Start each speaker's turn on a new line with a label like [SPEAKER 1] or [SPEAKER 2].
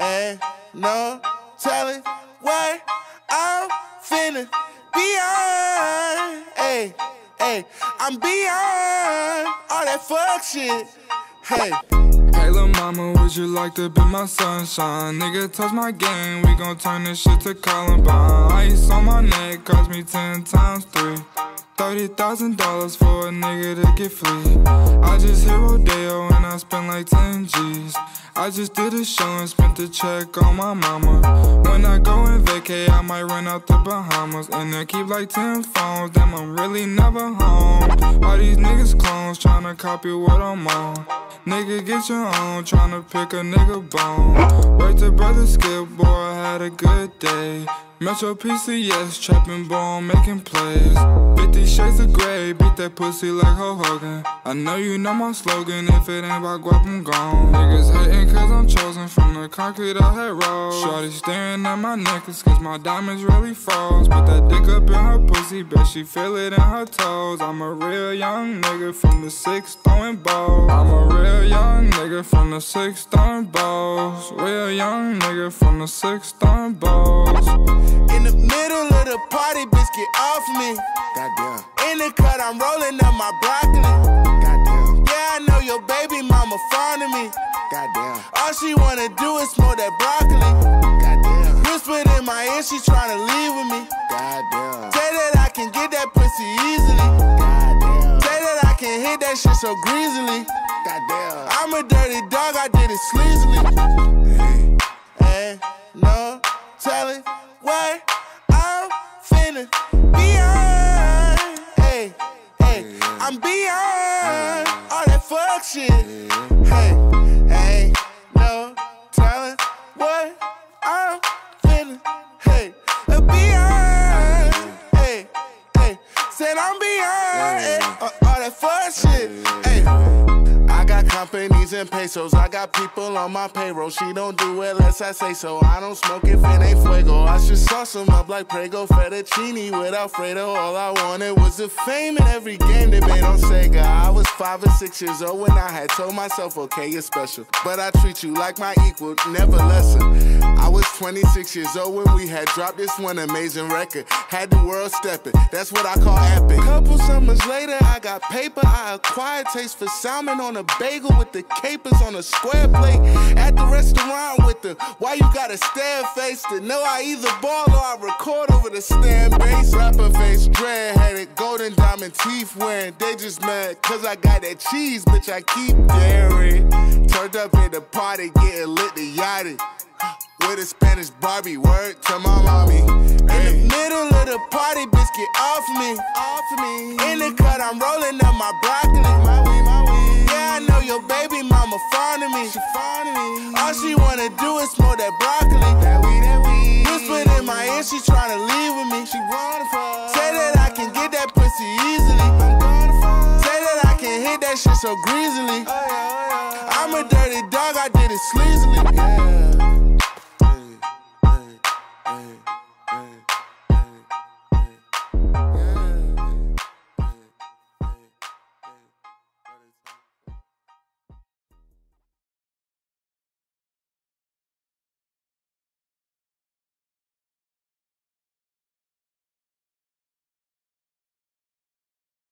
[SPEAKER 1] Ain't no telling what I'm finna beyond. Hey, hey, I'm beyond all that fuck shit. Hey.
[SPEAKER 2] Hey lil' mama, would you like to be my sunshine? Nigga, touch my game, we gon' turn this shit to Columbine. Ice on my neck cost me 10 times 3. $30,000 for a nigga to get free. I just hit Rodeo and I spent like 10 G's. I just did a show and spent the check on my mama. When I go and vacay, I might run out the Bahamas. And then keep like 10 phones, damn I'm really never home. All these niggas clones tryna copy what I'm on. Nigga get your own, tryna pick a nigga bone. Word to brother Skip, boy I had a good day. Metro PCS, trapping ball, making plays. 50 shades of gray, beat that pussy like Hulk Hogan. I know you know my slogan, if it ain't about guap, I'm gone. Niggas hating cause I'm chosen from the concrete I had rolled. Shorty staring at my necklace cause my diamonds really froze. Put that dick up in her pussy, bet she feel it in her toes. I'm a real young nigga from the 6 throwing balls. I'm a real young nigga from the 6 throwing balls. Real young nigga from the 6 throwing balls.
[SPEAKER 1] In the middle of the party, bitch, get off me. Goddamn. In the cut, I'm rolling up my broccoli. Goddamn. Yeah, I know your baby mama fond of me. Goddamn. All she wanna do is smoke that broccoli. Goddamn. Whispered in my ear, she tryna leave with me. Goddamn. Say that I can get that pussy easily. Goddamn. Say that I can hit that shit so greasily. Goddamn. I'm a dirty dog, I did it sleazily. Hey, no telling what I'm finna beyond. Hey, hey, I'm beyond all that fuck shit. Hey, ain't no telling what I'm finna, hey, beyond. Hey, hey, said I'm beyond all that fuck shit. Hey. I got companies and pesos, I got people on my payroll. She don't do it unless I say so. I don't smoke if it ain't fuego. I should sauce them up like Prego, fettuccine with Alfredo. All I wanted was the fame in every game they made on Sega. I was 5 or 6 years old when I had told myself, okay, you're special, but I treat you like my equal, never lesser. I was 26 years old when we had dropped this one amazing record. Had the world stepping, that's what I call epic. Couple summers later, I got paper. I acquired taste for salmon on a bagel with the capers on a square plate. At the restaurant with the why you gotta stare face to know I either ball or I record over the stand bass. Rapper face, dread-headed, golden diamond teeth wearing. They just mad cause I got that cheese, bitch, I keep daring. Turned up at the party, getting lit to yachty. With a Spanish Barbie, word to my mommy. In the middle of the party, bitch, get off me. In the cut, I'm rolling up my broccoli. Yeah, I know your baby mama fond of me. All she wanna do is smoke that broccoli. Whispered in my ear, she tryna leave with me. Say that I can get that pussy easily. Say that I can hit that shit so greasily. I'm a dirty dog, I did it sleazily.